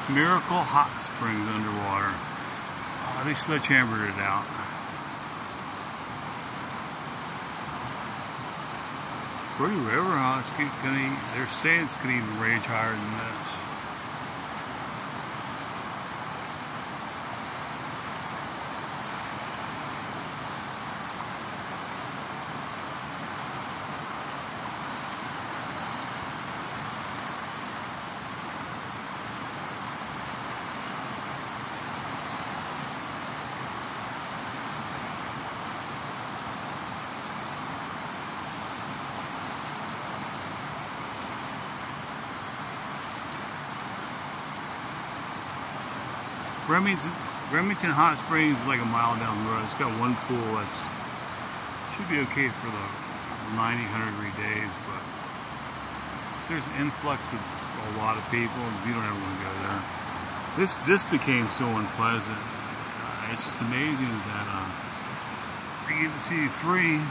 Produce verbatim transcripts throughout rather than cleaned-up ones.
Miracle Hot Springs underwater. Oh, they sledgehammered it out. Pretty River, huh? It's gonna, they're saying it's gonna even rage higher than this. Remington, Remington Hot Springs is like a mile down the road. It's got one pool that's should be okay for the ninety, one hundred degree days, but there's an influx of a lot of people, and you don't ever want to go there. This this became so unpleasant. Uh, it's just amazing that uh, they give it to you free,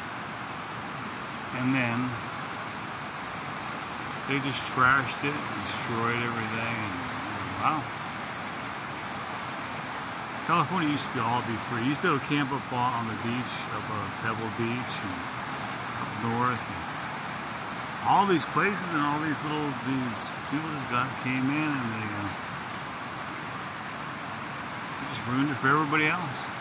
and then they just trashed it and destroyed everything. And, and wow. California used to be all be free. You used to be able to camp up on the beach, up uh, Pebble Beach, and up north. And all these places and all these little these people just got came in and they, uh, they just ruined it for everybody else.